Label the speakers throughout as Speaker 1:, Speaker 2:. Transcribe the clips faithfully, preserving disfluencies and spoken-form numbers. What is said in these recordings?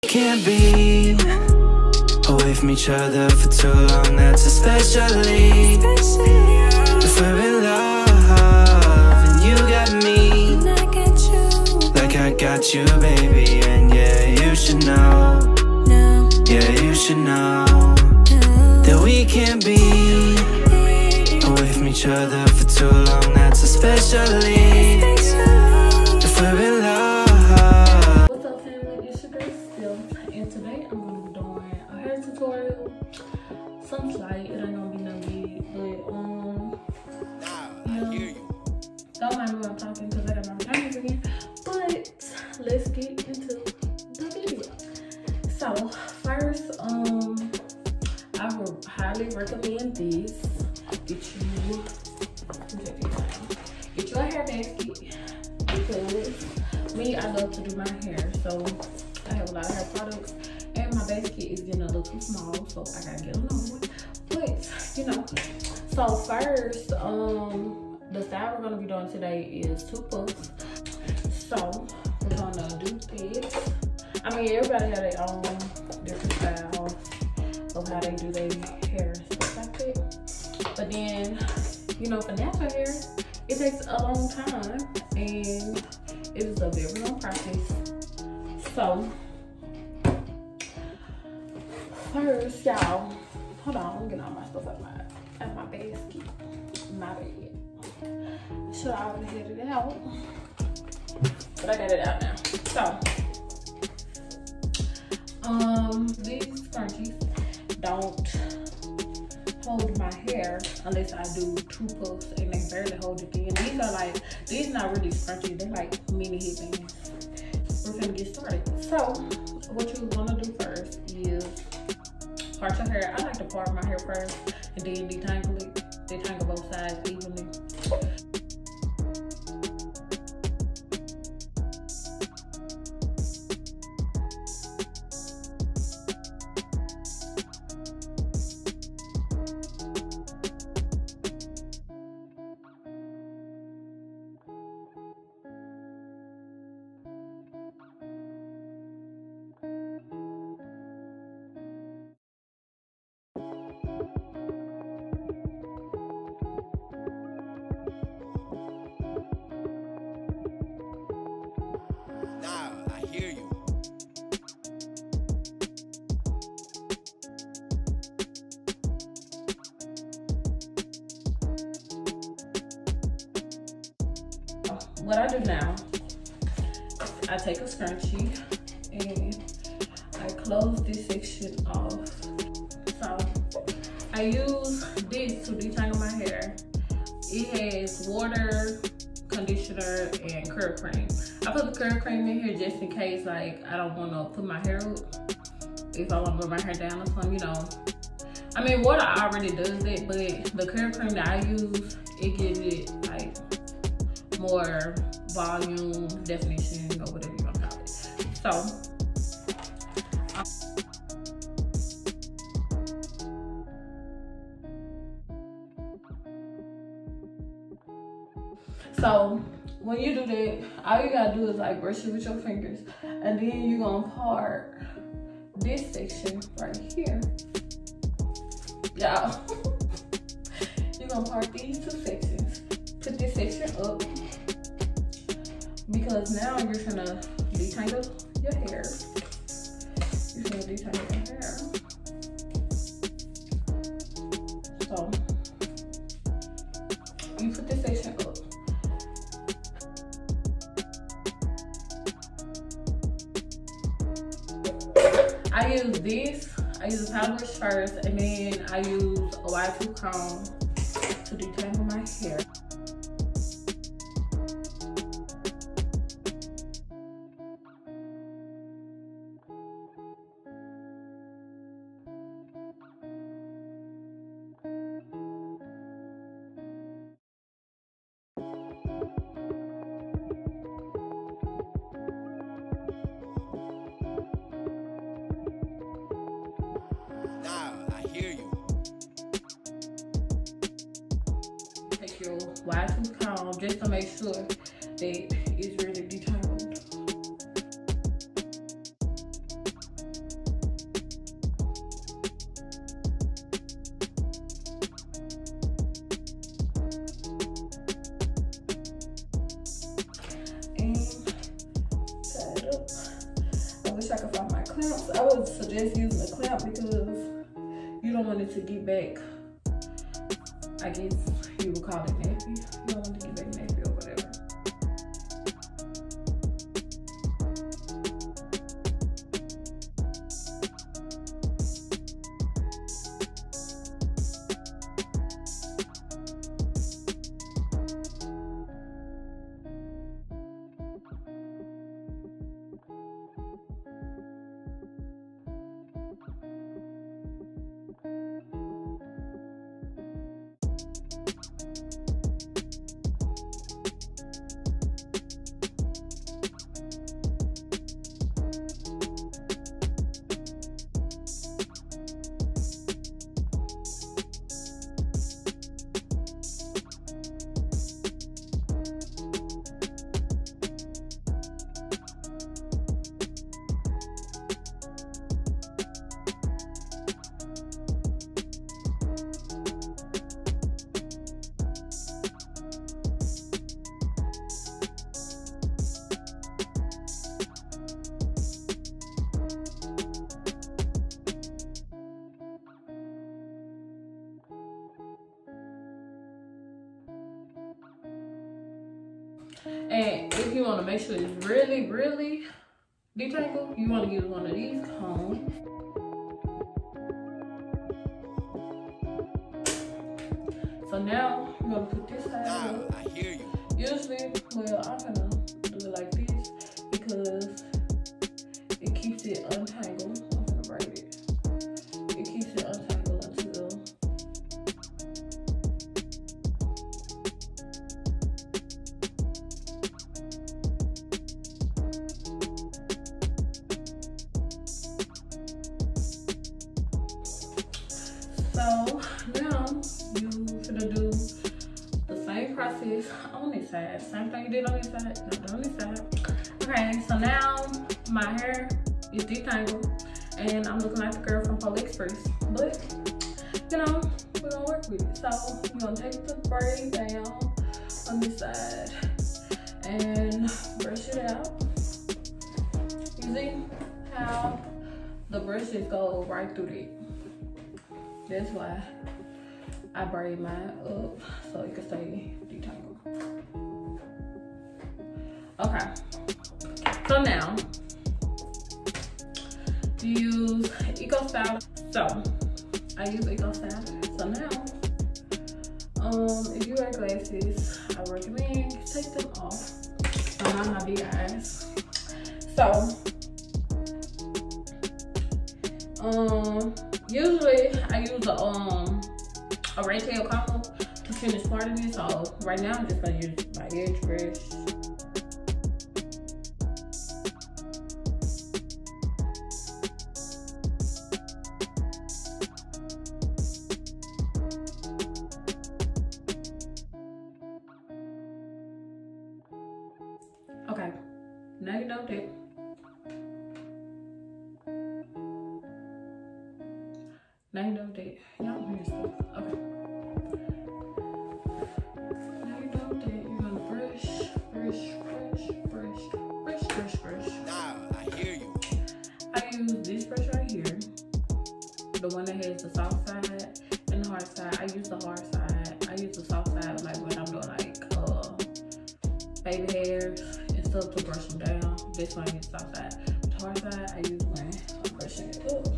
Speaker 1: Can't be away from each other for too long, that's especially if we're in love and you got me like I got you, baby. And yeah, you should know, yeah, you should know that we can't be away from each other for too long, that's especially if we're in love.
Speaker 2: What's up, family? It's your girl Still, and today I'm gonna be doing a hair tutorial. Some slight, it ain't gonna be no big, but um, nah, I hear you. Don't mind me when I'm talking because I got my pajamas again. But let's get into the video. So first, um, I would highly recommend this. Get you, get you a hair basket because me, I love to do my hair, so I have a lot of hair products, and my basket is getting a little too small, so I gotta get another one. But you know, so first, um, the style we're gonna be doing today is two puffs. So we're gonna do this. I mean, everybody has their own different styles of how they do their hair and stuff like that. But then, you know, for natural hair, it takes a long time, and it is a very long process. So first, y'all, hold on, I'm getting all my stuff out of my, out of my basket. My bad. Should I already had it out? But I got it out now. So, um, these scrunchies don't hold my hair unless I do two puffs, and they barely hold it in. These are like, these not really scrunchies, they're like mini headbands. We're gonna get started. So, what you wanna do first is part your hair. I like to part my hair first and then detangle it. Detangle both sides evenly. What I do now, I take a scrunchie and I close this section off. So I use this to detangle my hair. It has water, conditioner, and curl cream. I put the curl cream in here just in case, like, I don't want to put my hair up. If I want to put my hair down or something, you know. I mean, water already does it, but the curl cream that I use, it gives it like more volume, definition, or whatever you want to call it. So, um, so when you do that, all you gotta do is like brush it with your fingers, and then you're gonna part this section right here, y'all. You're gonna part these two sections. Put this section up, because now you're gonna detangle your hair. You're gonna detangle your hair. So you put this section up. I use this. I use a powder brush first, and then I use a wide tooth comb to detangle my hair. Wide tooth comb just to make sure that it's really detangled. I can find my clamps. I would suggest using a clamp because you don't want it to get back, I guess you would call it nappy. You don't want it to get back nappy or whatever. And if you want to make sure it's really, really detangled, you want to use one of these combs. So now I'm gonna put this side up.
Speaker 3: I hear you.
Speaker 2: Usually, well, I'm gonna do it like this because it keeps it untangled. I'm gonna braid it. It keeps it untangled until So now you gonna do the same process on this side. Same thing you did on this side, not on this side. Okay, so now my hair is detangled and I'm looking like the girl from Pole Express. But you know, we're gonna work with it. So you're gonna take the braid down on this side and brush it out. You see how the brushes go right through it? That's why I braid mine up so it can stay detangled. Okay, so now you use Eco Style. So I use Eco Style. So now, um, if you wear glasses, I recommend you take them off. I have my big eyes. So, um. Usually I use a um a red tail combo to finish part of it. So right now I'm just gonna use my edge brush. Okay, now you know that. Now you know that. Y'all hear stuff. Okay. Now you know that you're gonna brush, brush, brush, brush, brush, brush, brush.
Speaker 3: Now I hear you.
Speaker 2: I use this brush right here, the one that has the soft side and the hard side. I use the hard side. I use the soft side like when I'm doing like uh baby hairs and stuff to brush them down. This one I use the soft side. The hard side I use when I'm brushing it up.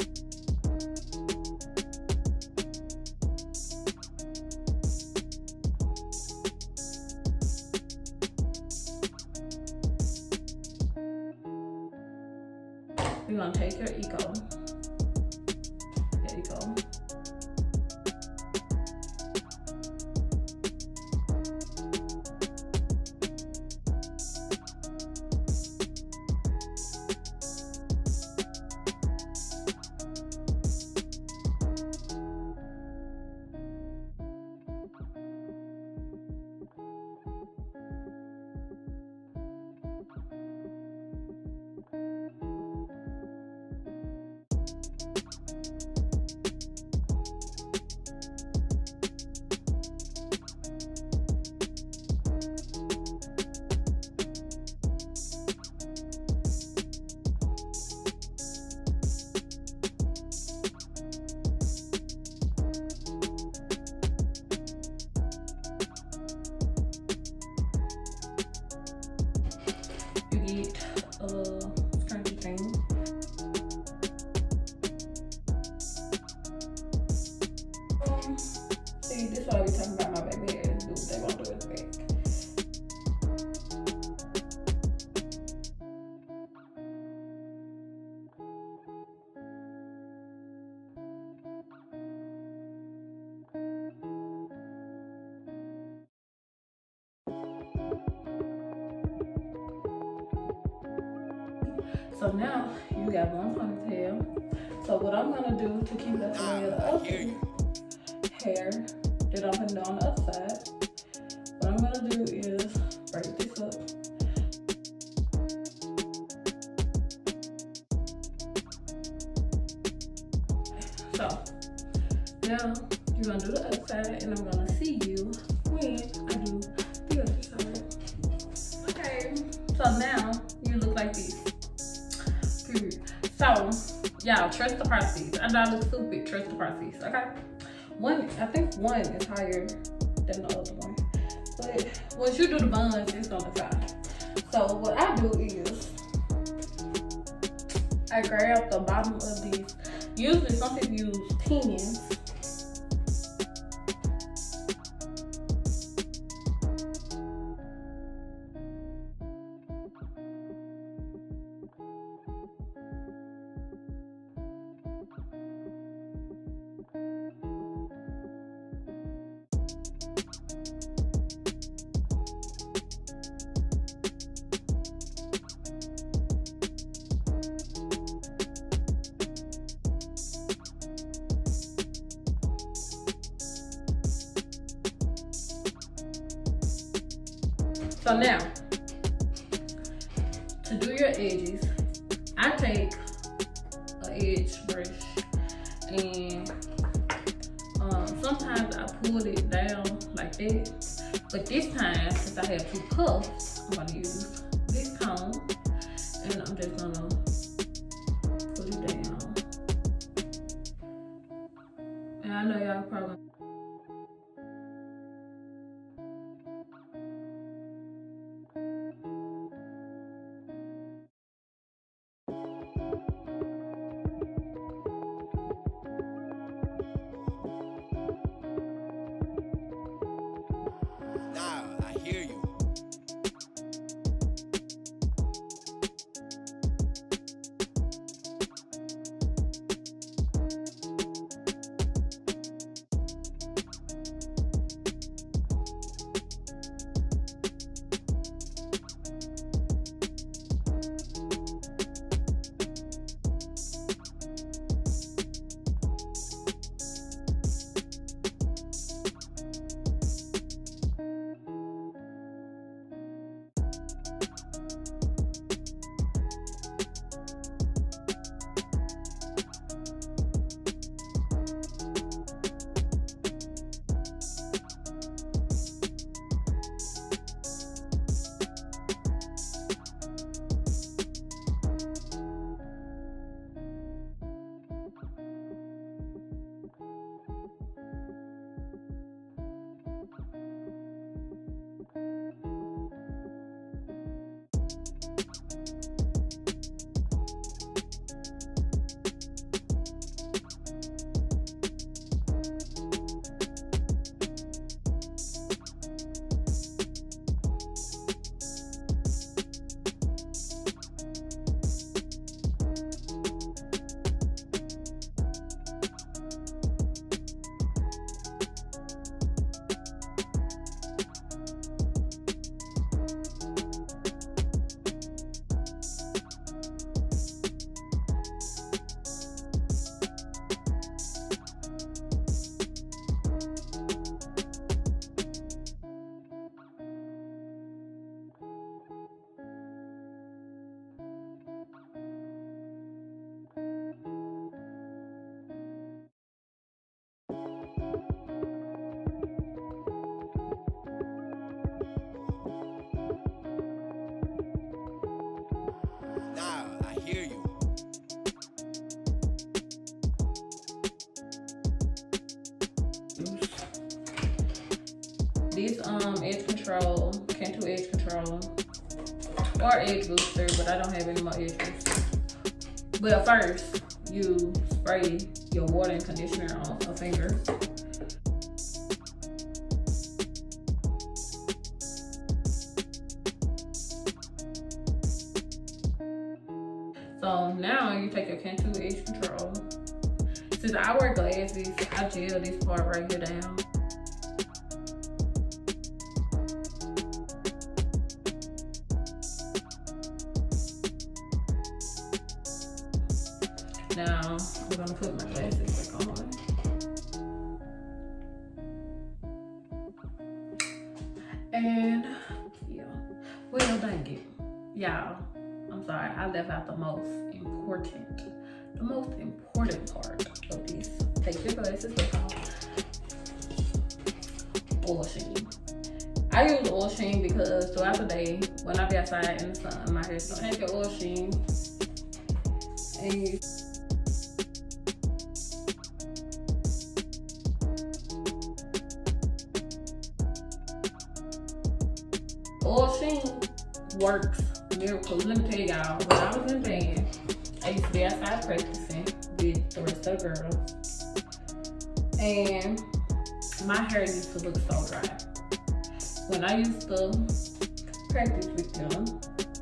Speaker 2: You're gonna take your Eco. There you go. So now you got one ponytail. So what I'm gonna do to keep that layer up hair that I'm putting on the other side, what I'm gonna do is break this up. So now you're gonna do the other side, and I'm gonna see you when I do the other side. Okay, so now you look like this. Period. So y'all, trust the process. I know I look stupid, trust the process, okay? One, I think one is higher than the other one. But once you do the buns, it's on the side. So what I do is I grab the bottom of these. Usually some people use pins. So now, to do your edges, I take an edge brush and um, sometimes I pull it down like that. But this time, since I have two puffs, I'm gonna use this comb and I'm just gonna put it down. And I know y'all probably this um edge control, Cantu edge control, or edge booster, but I don't have any more edge booster. But first, you spray your water and conditioner on a finger. So now you take your Cantu edge control. Since I wear glasses, I gel this part right here down. Now I'm gonna put my glasses back on. And yeah, well dang it. Y'all, I'm sorry, I left out the most important, the most important part of this. Take your glasses back off. Oil sheen. I use oil sheen because throughout the day, when I be outside in the sun, my hair is gonna take your oil sheen. And you oil sheen works miracles. Let me tell y'all, when I was in band, I used to be outside practicing with the rest of the girls. And my hair used to look so dry. When I used to practice with them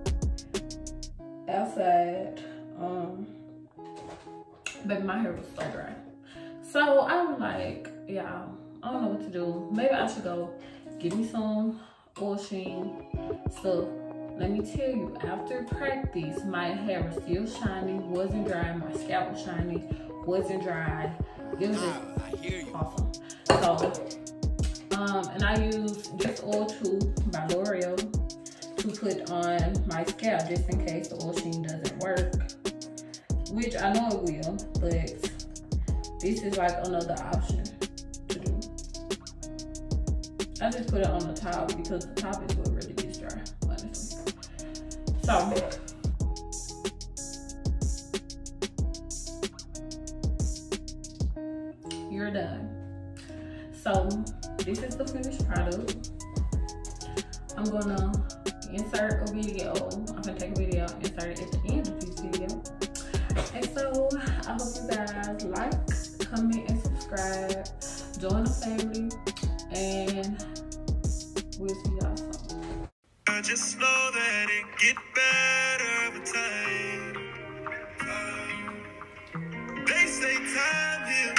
Speaker 2: outside, um, baby, my hair was so dry. So I was like, y'all, I don't know what to do. Maybe I should go get me some oil sheen stuff. Let me tell you, after practice, my hair was still shiny, wasn't dry. My scalp was shiny, wasn't dry. It was just awesome. So, um, and I use just oil two by L'Oreal to put on my scalp just in case the oil sheen doesn't work, which I know it will, but this is like another option to do. I just put it on the top because the top is what really gets dry, honestly. So, you're done. So, this is the finished product. I'm gonna insert a video. I'm gonna take a video, insert it at the end of this video. And so, I hope you guys like, comment, and subscribe. Join the family, and we'll see y'all soon.
Speaker 1: I just know that it get better over time. They say time heals.